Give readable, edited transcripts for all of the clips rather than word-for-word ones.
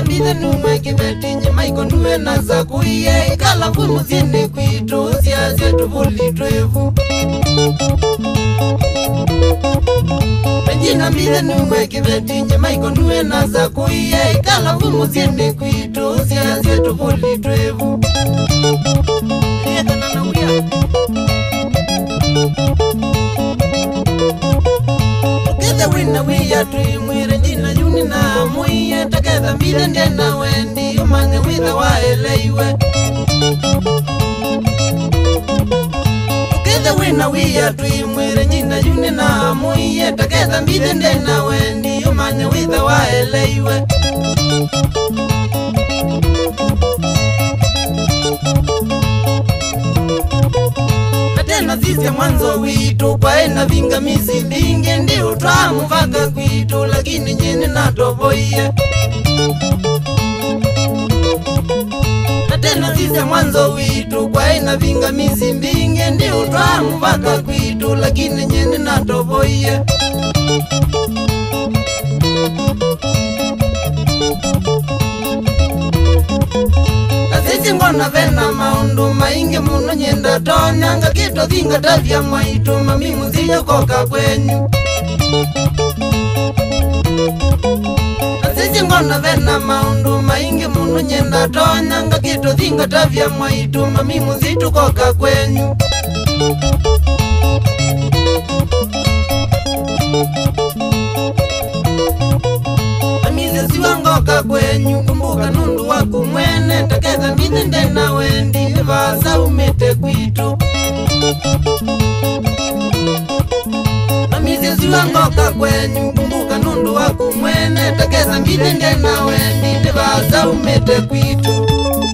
Takeza mbithe numwe kibetinye maiko nuwe naza kuiye Ikala fumu ziene kwitu siaze tuvuli twevu Regina mbithe numwe kibetinye maiko nuwe naza kuiye Ikala fumu ziene kwitu siaze tuvuli twevu Rieta na uya Together wina wiya tuimwe Regina yuni na muiye Takeza mbithe ndena wendi Umange witha waeleiwe Together wina wiya tuimwe Regina yuni na muiye Takeza mbithe ndena wendi Umange witha waeleiwe Tena sisi mwanzo witu kwa ena vingamizi vingi ndi utamu vaka kwitu lakini nyini natovoiye Tena sisi mwanzo witu kwa ena vingamizi vingi ndi utamu vaka kwitu lakini nyini natovoiye Sisi ngona vena maundu maingi muno nyenda tonyanga kito thinga tavya mwaitu mamimu ziyo koka kwenyu Sisi ngona vena maundu maingi muno nyenda tonyanga kito thinga tavya mwaitu mamimu zitu koka kwenyu Siwangoka kwenyu kumbuka nundu waku mwene Takeza mbithe ndena wendi Vasa umete kwitu Amize siwangoka kwenyu kumbuka nundu waku mwene Takeza mbithe ndena wendi Vasa umete kwitu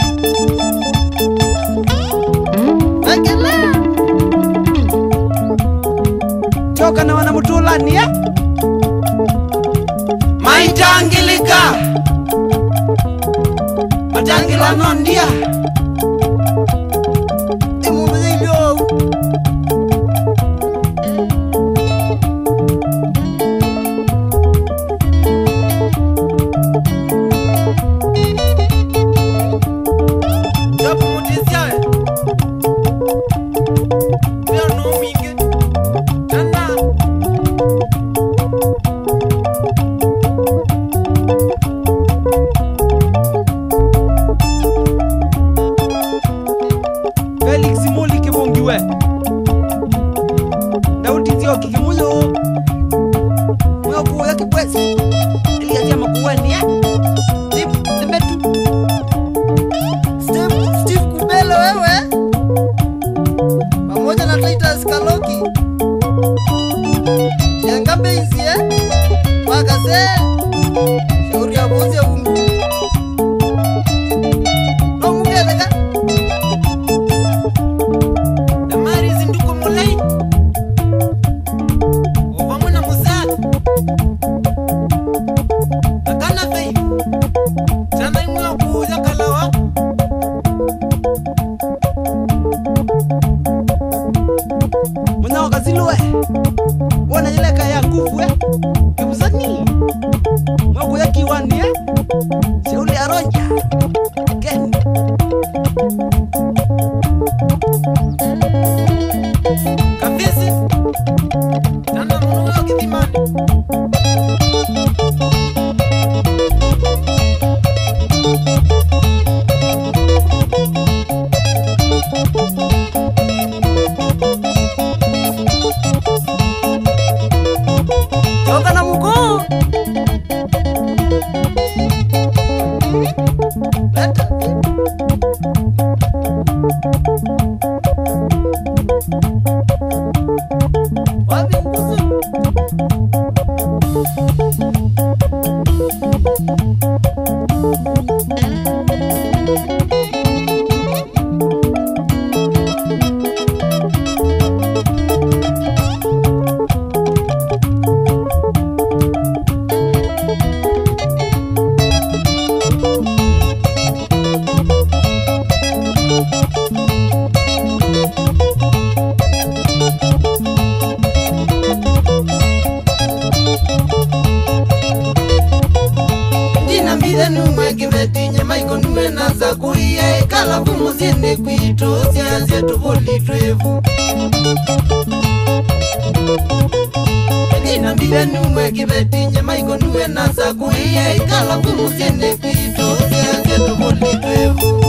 Akela Choka na wanamutulani ya Maitangilika Matangila nondia Imumilio Jabu mutisia Pia no mingi Tanda Felix Muli kibungiwe Daudi Zio kikimuyo Mwe kuwa kibwezi Ili ya ziyama kuweni Zimetu Steve Kubelo wewe Pamoja na Titus Kaloki Yangambe isi Wakase Shauri ya bozi ya ungu Lomugedeka Akana fei mbile numwe kivetinye maiko nume nasa kuiye kala vumu zine kwitu siazie tuvuli twevu Nina mbile numwe kivetinye maiko nume nasa kuiye kala vumu zine kwitu siazie tuvuli twevu